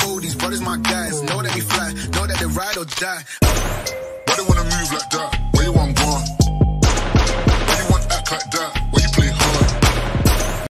know these brothers my guys. Know that we fly, know that they ride or die. Why they wanna move like that?